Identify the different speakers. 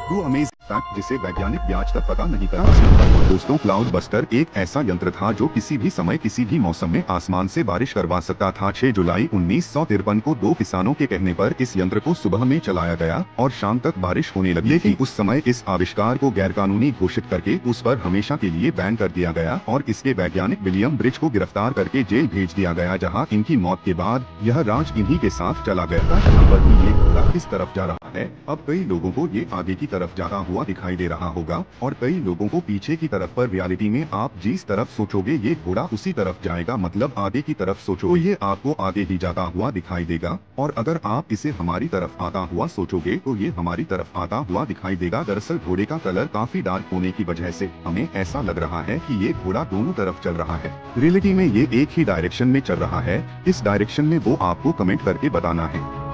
Speaker 1: True amazing fact जिसे वैज्ञानिक आज तक पता नहीं कर दोस्तों, क्लाउड बस्टर एक ऐसा यंत्र था जो किसी भी समय किसी भी मौसम में आसमान से बारिश करवा सकता था। 6 जुलाई 1953 को दो किसानों के कहने पर इस यंत्र को सुबह में चलाया गया और शाम तक बारिश होने लगी। लेकिन उस समय इस आविष्कार को गैरकानूनी घोषित करके उस पर हमेशा के लिए बैन कर दिया गया और इसके वैज्ञानिक विलियम ब्रिज को गिरफ्तार करके जेल भेज दिया गया, जहाँ इनकी मौत के बाद यह राज इन्हीं के साथ चला गया। ये घोड़ा किस तरफ जा रहा है? अब कई लोगों को ये आगे की तरफ जाता हुआ दिखाई दे रहा होगा और कई लोगों को पीछे की तरफ, पर रियलिटी में आप जिस तरफ सोचोगे ये घोड़ा उसी तरफ जाएगा, मतलब आगे की तरफ सोचो तो ये आपको आगे ही जाता हुआ दिखाई देगा, और अगर आप इसे हमारी तरफ आता हुआ सोचोगे तो ये हमारी तरफ आता हुआ दिखाई देगा। दरअसल घोड़े का कलर काफी डार्क होने की वजह से हमें ऐसा लग रहा है कि ये घोड़ा दोनों तरफ चल रहा है। रियलिटी में ये एक ही डायरेक्शन में चल रहा है। इस डायरेक्शन में वो आपको कमेंट करके बताना है।